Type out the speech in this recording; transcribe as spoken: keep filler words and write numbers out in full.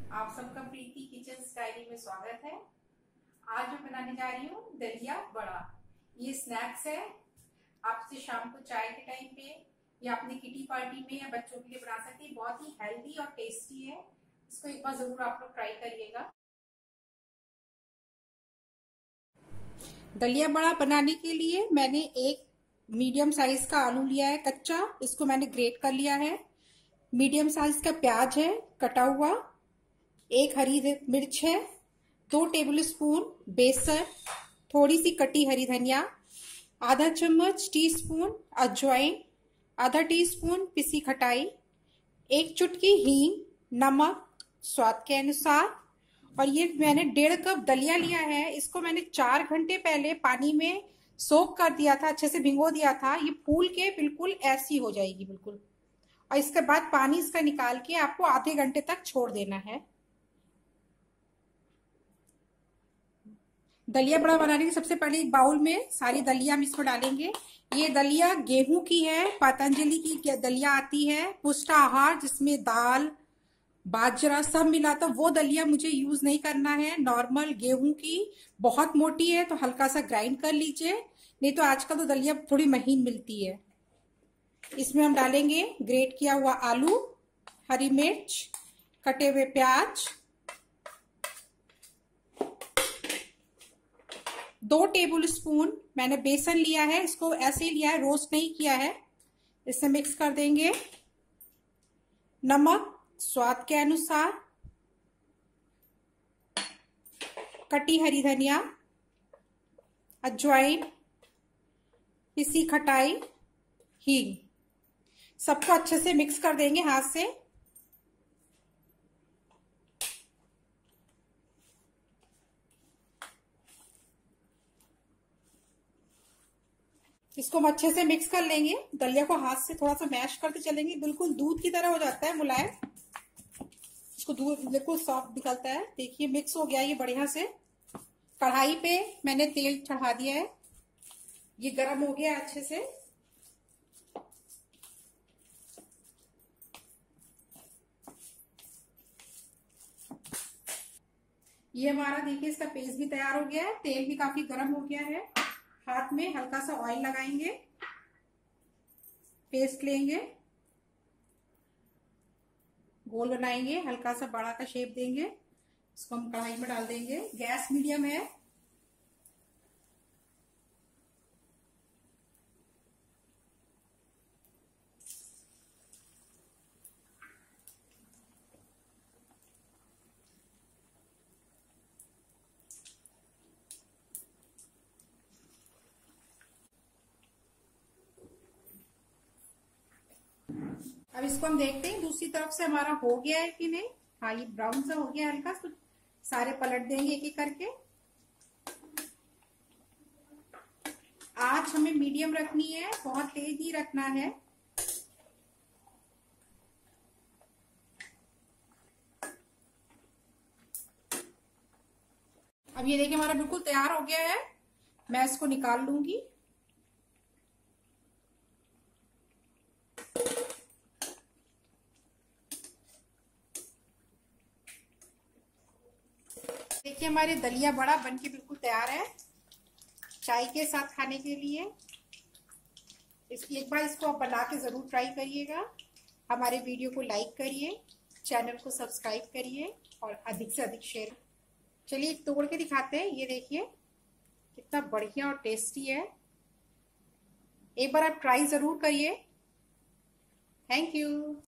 आप सबका प्रीति kitchen diary में स्वागत है। आज मैं बनाने जा रही हूँ दलिया बड़ा। ये स्नैक्स है, आप इसे शाम को चाय के टाइम पे या अपनी किटी पार्टी में या बच्चों के लिए बना सकते हैं। बहुत ही हेल्दी और टेस्टी है। इसको एक बार जरूर आप लोग ट्राई करिएगा। दलिया बड़ा बनाने के लिए मैंने एक मीडियम साइज का आलू लिया है कच्चा, इसको मैंने ग्रेट कर लिया है। मीडियम साइज का प्याज है कटा हुआ, एक हरी मिर्च है, दो टेबल स्पून बेसन, थोड़ी सी कटी हरी धनिया, आधा चम्मच टी स्पून अजवाइन, आधा टी स्पून पिसी खटाई, एक चुटकी हींग, नमक स्वाद के अनुसार। और ये मैंने डेढ़ कप दलिया लिया है। इसको मैंने चार घंटे पहले पानी में सोक कर दिया था, अच्छे से भिगो दिया था। ये फूल के बिल्कुल ऐसी हो जाएगी बिल्कुल। और इसके बाद पानी इसका निकाल के आपको आधे घंटे तक छोड़ देना है। दलिया बड़ा बनाने के सबसे पहले एक बाउल में सारी दलिया हम इसको डालेंगे। ये दलिया गेहूं की है, पतंजलि की दलिया आती है पुष्ट आहार, जिसमें दाल बाजरा सब मिला, तो वो दलिया मुझे यूज नहीं करना है। नॉर्मल गेहूं की बहुत मोटी है तो हल्का सा ग्राइंड कर लीजिए, नहीं तो आजकल तो दलिया थोड़ी महीन मिलती है। इसमें हम डालेंगे ग्रेट किया हुआ आलू, हरी मिर्च, कटे हुए प्याज, दो टेबल स्पून मैंने बेसन लिया है, इसको ऐसे ही लिया है, रोस्ट नहीं किया है। इसे मिक्स कर देंगे। नमक स्वाद के अनुसार, कटी हरी धनिया, अजवाइन, पिसी खटाई, हींग, सबको अच्छे से मिक्स कर देंगे हाथ से। इसको हम अच्छे से मिक्स कर लेंगे। दलिया को हाथ से थोड़ा सा मैश करके चलेंगे, बिल्कुल दूध की तरह हो जाता है मुलायम। इसको दूध बिल्कुल सॉफ्ट निकलता है। देखिए मिक्स हो गया ये बढ़िया से। कढ़ाई पे मैंने तेल चढ़ा दिया है, ये गर्म हो गया अच्छे से। ये हमारा देखिए इसका पेस्ट भी तैयार हो गया है, तेल भी काफी गर्म हो गया है। हाथ में हल्का सा ऑयल लगाएंगे, पेस्ट लेंगे, गोल बनाएंगे, हल्का सा बड़ा का शेप देंगे। इसको हम कढ़ाई में डाल देंगे। गैस मीडियम है। अब इसको हम देखते हैं दूसरी तरफ से हमारा हो गया है कि नहीं। हाँ ये ब्राउन सा हो गया हल्का, तो सारे पलट देंगे एक एक करके। आंच हमें मीडियम रखनी है, बहुत तेज नहीं रखना है। अब ये देखिए हमारा बिल्कुल तैयार हो गया है। मैं इसको निकाल लूंगी। देखिए हमारे दलिया बड़ा बनके बिल्कुल तैयार है चाय के साथ खाने के लिए। इसकी एक बार इसको आप बना के जरूर ट्राई करिएगा। हमारे वीडियो को लाइक करिए, चैनल को सब्सक्राइब करिए और अधिक से अधिक शेयर। चलिए तोड़ के दिखाते हैं। ये देखिए कितना बढ़िया और टेस्टी है। एक बार आप ट्राई जरूर करिए। Thank you.